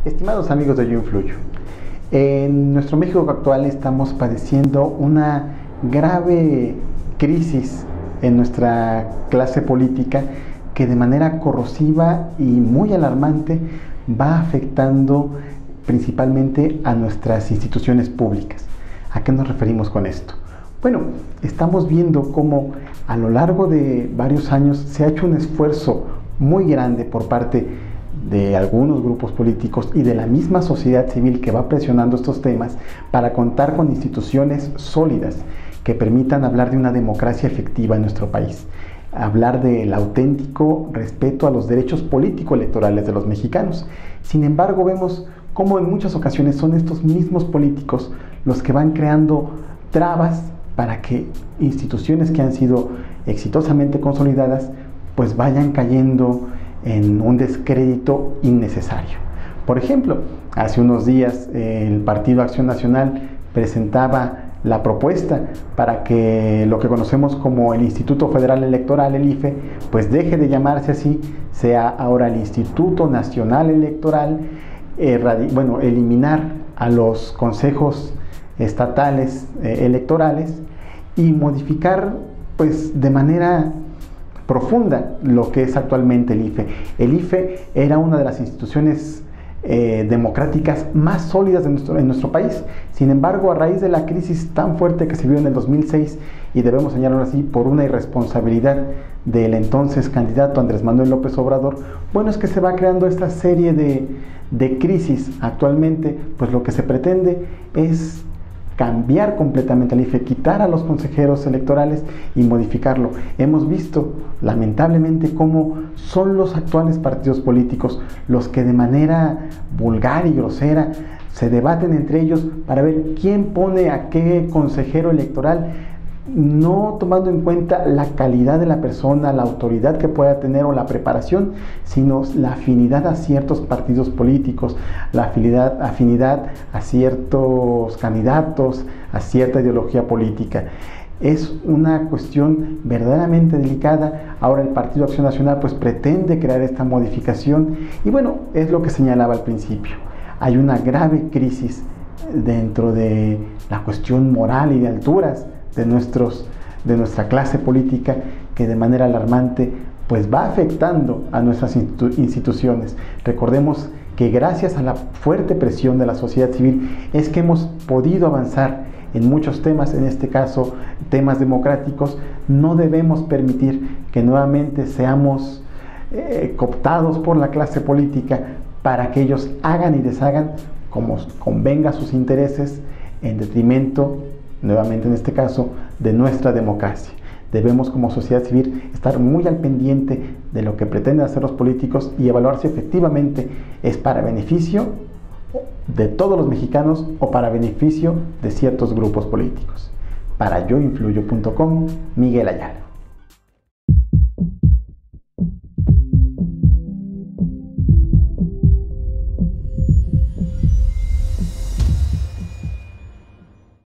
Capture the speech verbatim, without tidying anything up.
Estimados amigos de Yo Influyo, en nuestro México actual estamos padeciendo una grave crisis en nuestra clase política que de manera corrosiva y muy alarmante va afectando principalmente a nuestras instituciones públicas. ¿A qué nos referimos con esto? Bueno, estamos viendo cómo a lo largo de varios años se ha hecho un esfuerzo muy grande por parte de algunos grupos políticos y de la misma sociedad civil que va presionando estos temas para contar con instituciones sólidas que permitan hablar de una democracia efectiva en nuestro país, hablar del auténtico respeto a los derechos político-electorales de los mexicanos. Sin embargo, vemos cómo en muchas ocasiones son estos mismos políticos los que van creando trabas para que instituciones que han sido exitosamente consolidadas pues vayan cayendo en un descrédito innecesario. Por ejemplo, hace unos días eh, el Partido Acción Nacional presentaba la propuesta para que lo que conocemos como el Instituto Federal Electoral, el I F E, pues deje de llamarse así, sea ahora el Instituto Nacional Electoral, eh, bueno, eliminar a los consejos estatales eh, electorales y modificar pues de manera profunda lo que es actualmente el I F E. El I F E era una de las instituciones eh, democráticas más sólidas de nuestro, en nuestro país. Sin embargo, a raíz de la crisis tan fuerte que se vio en el dos mil seis, y debemos señalarlo así, por una irresponsabilidad del entonces candidato Andrés Manuel López Obrador, bueno, es que se va creando esta serie de, de crisis. Actualmente, pues lo que se pretende es cambiar completamente el I F E, quitar a los consejeros electorales y modificarlo. Hemos visto lamentablemente cómo son los actuales partidos políticos los que de manera vulgar y grosera se debaten entre ellos para ver quién pone a qué consejero electoral, no tomando en cuenta la calidad de la persona, la autoridad que pueda tener o la preparación, sino la afinidad a ciertos partidos políticos, la afinidad, afinidad a ciertos candidatos, a cierta ideología política. Es una cuestión verdaderamente delicada. Ahora el Partido Acción Nacional pues pretende crear esta modificación y bueno, es lo que señalaba al principio. Hay una grave crisis dentro de la cuestión moral y de alturas de, nuestros, de nuestra clase política que de manera alarmante pues va afectando a nuestras institu instituciones. Recordemos que gracias a la fuerte presión de la sociedad civil es que hemos podido avanzar en muchos temas, en este caso temas democráticos. No debemos permitir que nuevamente seamos eh, cooptados por la clase política para que ellos hagan y deshagan como convenga a sus intereses en detrimento, nuevamente en este caso, de nuestra democracia. Debemos como sociedad civil estar muy al pendiente de lo que pretenden hacer los políticos y evaluar si efectivamente es para beneficio de todos los mexicanos o para beneficio de ciertos grupos políticos. Para yo influyo punto com, Miguel Ayala.